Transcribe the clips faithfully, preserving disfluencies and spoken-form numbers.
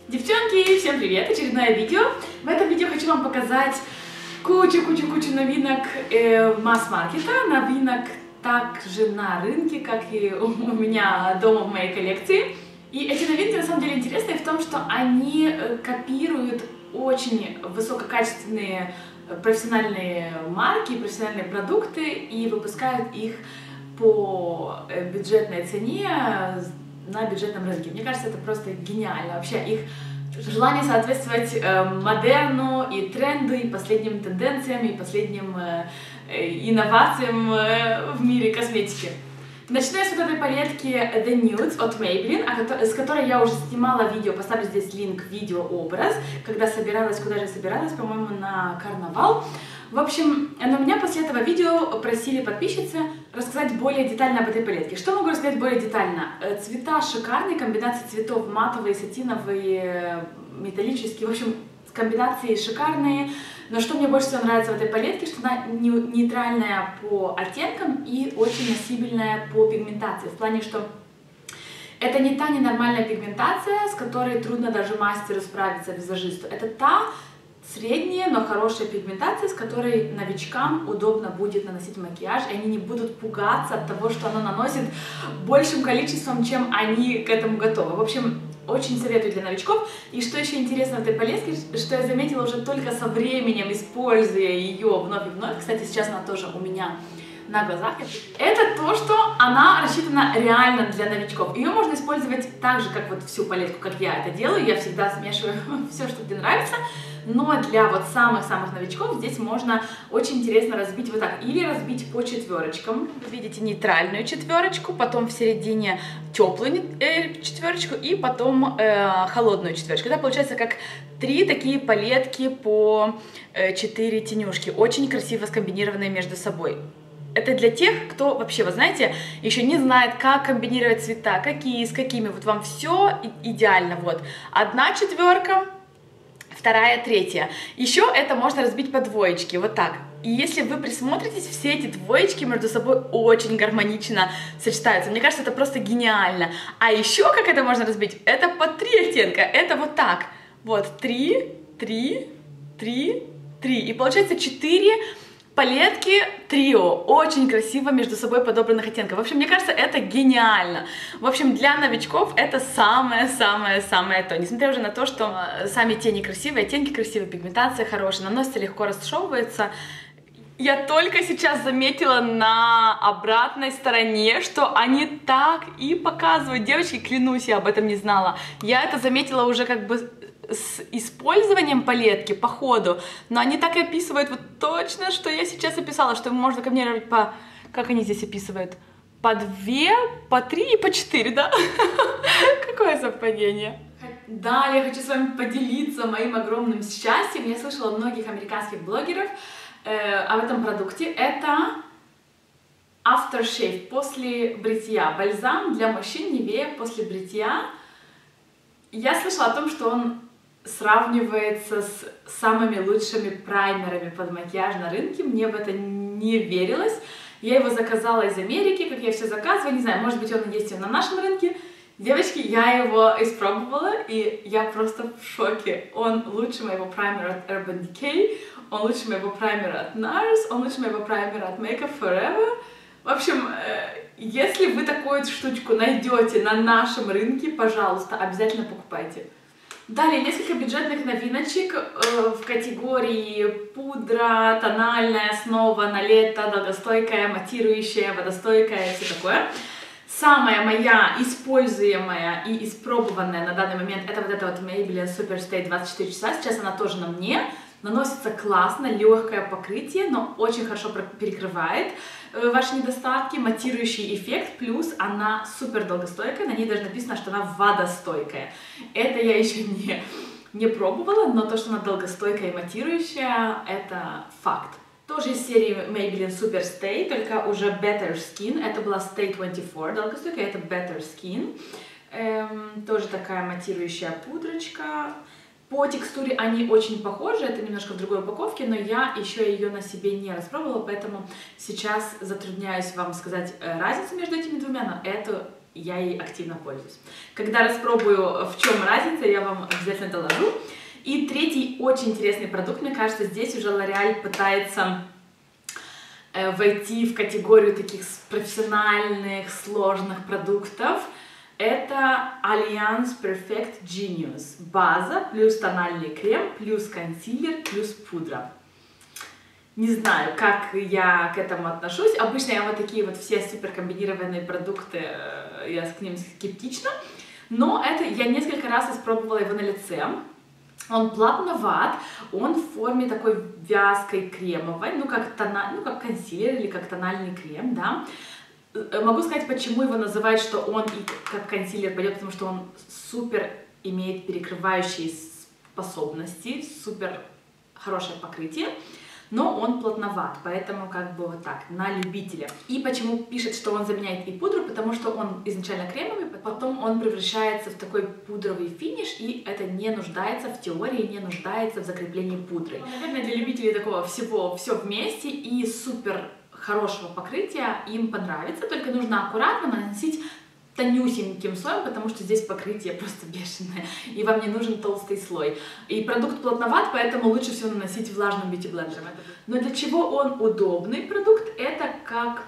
Девчонки, всем привет! Очередное видео. В этом видео хочу вам показать кучу-кучу-кучу новинок э, масс-маркета, новинок также на рынке, как и у меня дома в моей коллекции. И эти новинки на самом деле интересные в том, что они копируют очень высококачественные профессиональные марки, профессиональные продукты и выпускают их по бюджетной цене на бюджетном рынке. Мне кажется, это просто гениально. Вообще их желание соответствовать э, модерну и тренду, и последним тенденциям, и последним э, инновациям э, в мире косметики. Начну я с вот этой палетки The Nudes от Maybelline, с которой я уже снимала видео, поставлю здесь линк видео-образ, когда собиралась, куда же собиралась, по-моему, на карнавал. В общем, на меня после этого видео просили подписчицы рассказать более детально об этой палетке. Что могу рассказать более детально? Цвета шикарные, комбинации цветов матовые, сатиновые, металлические, в общем, комбинации шикарные. Но что мне больше всего нравится в этой палетке, что она нейтральная по оттенкам и очень носибельная по пигментации. В плане, что это не та ненормальная пигментация, с которой трудно даже мастеру справиться, визажисту. Это та средняя, но хорошая пигментация, с которой новичкам удобно будет наносить макияж, и они не будут пугаться от того, что оно наносит большим количеством, чем они к этому готовы. В общем, очень советую для новичков. И что еще интересно в этой палетке, что я заметила уже только со временем, используя ее вновь и вновь, кстати, сейчас она тоже у меня на глазах, это то, что она рассчитана реально для новичков. Ее можно использовать так же, как вот всю палетку, как я это делаю. Я всегда смешиваю все, что тебе нравится. Но для вот самых-самых новичков здесь можно очень интересно разбить вот так. Или разбить по четверочкам. Вы видите нейтральную четверочку, потом в середине теплую четверочку и потом э, холодную четверочку. Это получается как три такие палетки по э, четыре тенюшки. Очень красиво скомбинированные между собой. Это для тех, кто вообще, вы знаете, еще не знает, как комбинировать цвета, какие, с какими. Вот вам все идеально. Вот одна четверка, вторая, третья. Еще это можно разбить по двоечке, вот так. И если вы присмотритесь, все эти двоечки между собой очень гармонично сочетаются. Мне кажется, это просто гениально. А еще как это можно разбить? Это по три оттенка. Это вот так. Вот три, три, три, три. И получается четыре палетки трио, очень красиво между собой подобранных оттенков. В общем, мне кажется, это гениально. В общем, для новичков это самое-самое-самое то. Несмотря уже на то, что сами тени красивые, оттенки красивые, пигментация хорошая, наносится легко, расшевывается. Я только сейчас заметила на обратной стороне, что они так и показывают. Девочки, клянусь, я об этом не знала. Я это заметила уже как бы с использованием палетки по ходу, но они так и описывают вот точно, что я сейчас описала, что можно комбинировать по... Как они здесь описывают? По две, по три и по четыре, да? Какое совпадение? Да, я хочу с вами поделиться моим огромным счастьем. Я слышала от многих американских блогеров э, об этом продукте. Это Aftershave после бритья. Бальзам для мужчин Nivea после бритья. Я слышала о том, что он сравнивается с самыми лучшими праймерами под макияж на рынке. Мне в это не верилось. Я его заказала из Америки, как я все заказываю. Не знаю, может быть, он есть и на нашем рынке. Девочки, я его испробовала, и я просто в шоке. Он лучше моего праймера от Urban Decay, он лучше моего праймера от NARS, он лучше моего праймера от Makeup Forever. В общем, если вы такую штучку найдете на нашем рынке, пожалуйста, обязательно покупайте. Далее несколько бюджетных новиночек э, в категории пудра, тональная основа на лето, долгостойкая, матирующая, водостойкая и все такое. Самая моя используемая и испробованная на данный момент это вот эта вот Maybelline Super Stay двадцать четыре часа. Сейчас она тоже на мне. Наносится классно, легкое покрытие, но очень хорошо перекрывает э, ваши недостатки, матирующий эффект, плюс она супер долгостойкая, на ней даже написано, что она водостойкая. Это я еще не, не пробовала, но то, что она долгостойкая и матирующая, это факт. Тоже из серии Maybelline Super Stay, только уже Better Skin, это была Stay двадцать четыре, долгостойкая, это Better Skin. Эм, тоже такая матирующая пудрочка. По текстуре они очень похожи, это немножко в другой упаковке, но я еще ее на себе не распробовала, поэтому сейчас затрудняюсь вам сказать разницу между этими двумя, но эту я ей активно пользуюсь. Когда распробую, в чем разница, я вам обязательно доложу. И третий очень интересный продукт, мне кажется, здесь уже L'Oréal пытается э, войти в категорию таких профессиональных, сложных продуктов. Это Alliance Perfect Genius. База плюс тональный крем, плюс консилер, плюс пудра. Не знаю, как я к этому отношусь. Обычно я вот такие вот все супер комбинированные продукты, я к ним скептична. Но это я несколько раз испробовала его на лице. Он плотноват, он в форме такой вязкой кремовой, ну как, тона, ну как консилер или как тональный крем, да. Могу сказать, почему его называют, что он и как консилер пойдет, потому что он супер имеет перекрывающие способности, супер хорошее покрытие, но он плотноват, поэтому как бы вот так, на любителя. И почему пишет, что он заменяет и пудру, потому что он изначально кремовый, потом он превращается в такой пудровый финиш, и это не нуждается в теории, не нуждается в закреплении пудры. Наверное, для любителей такого всего, все вместе и супер хорошего покрытия им понравится, только нужно аккуратно наносить тонюсеньким слоем, потому что здесь покрытие просто бешеное, и вам не нужен толстый слой. И продукт плотноват, поэтому лучше всего наносить влажным бьюти-блендером. Но для чего он удобный продукт? Это как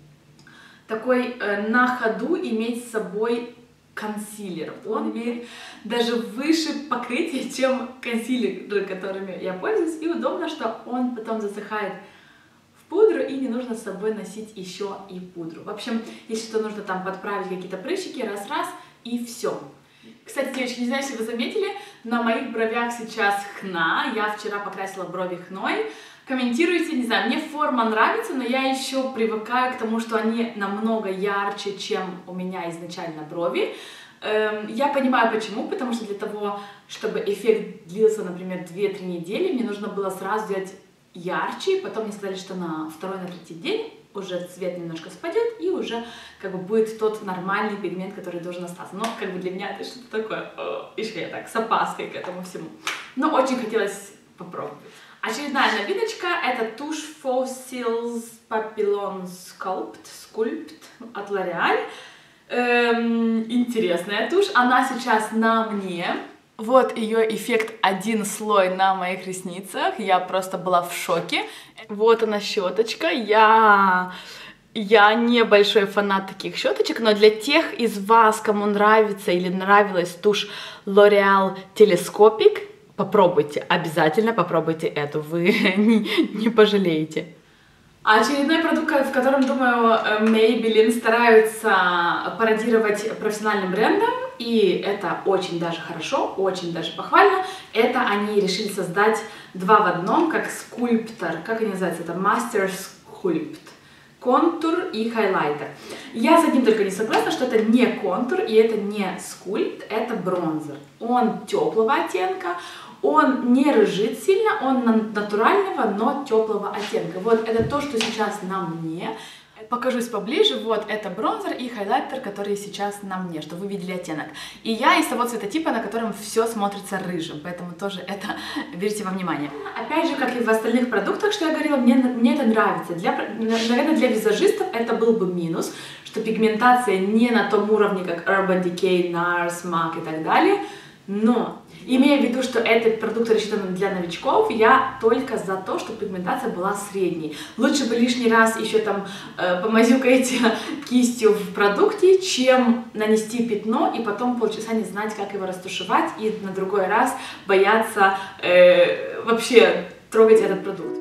такой э, на ходу иметь с собой консилер. Он имеет даже выше покрытие, чем консилеры, которыми я пользуюсь, и удобно, что он потом засыхает пудру, и не нужно с собой носить еще и пудру. В общем, если что, нужно там подправить какие-то прыщики, раз-раз, и все. Кстати, девочки, не знаю, если вы заметили, на моих бровях сейчас хна. Я вчера покрасила брови хной. Комментируйте, не знаю, мне форма нравится, но я еще привыкаю к тому, что они намного ярче, чем у меня изначально брови. Я понимаю почему, потому что для того, чтобы эффект длился, например, две-три недели, мне нужно было сразу сделать ярче, потом мне сказали, что на второй, на третий день уже цвет немножко спадет, и уже как бы будет тот нормальный пигмент, который должен остаться. Но как бы для меня это что-то такое, еще я так с опаской к этому всему. Но очень хотелось попробовать. Очередная новиночка — это тушь Fossils Papillon Sculpt, Sculpt от L'Oréal. Эм, интересная тушь, она сейчас на мне. Вот ее эффект один слой на моих ресницах, я просто была в шоке. Вот она щеточка, я, я не большой фанат таких щеточек, но для тех из вас, кому нравится или нравилась тушь L'Oréal Telescopic, попробуйте, обязательно попробуйте эту, вы не, не пожалеете. Очередной продукт, в котором, думаю, Maybelline стараются пародировать профессиональным брендом, и это очень даже хорошо, очень даже похвально. Это они решили создать два в одном, как скульптор, как они называются, это Master Sculpt, контур и хайлайтер. Я с одним только не согласна, что это не контур и это не скульпт, это бронзер. Он теплого оттенка. Он не рыжит сильно, он натурального, но теплого оттенка. Вот это то, что сейчас на мне. Покажусь поближе. Вот это бронзер и хайлайтер, которые сейчас на мне, чтобы вы видели оттенок. И я из того цветотипа, на котором все смотрится рыжим, поэтому тоже это берите во внимание. Опять же, как и в остальных продуктах, что я говорила, мне, мне это нравится. Для, наверное, для визажистов это был бы минус, что пигментация не на том уровне, как Urban Decay, Nars, Mac и так далее. Но, имея в виду, что этот продукт рассчитан для новичков, я только за то, чтобы пигментация была средней. Лучше бы лишний раз еще там э, помазюкаете кистью в продукте, чем нанести пятно и потом полчаса не знать, как его растушевать, и на другой раз бояться э, вообще трогать этот продукт.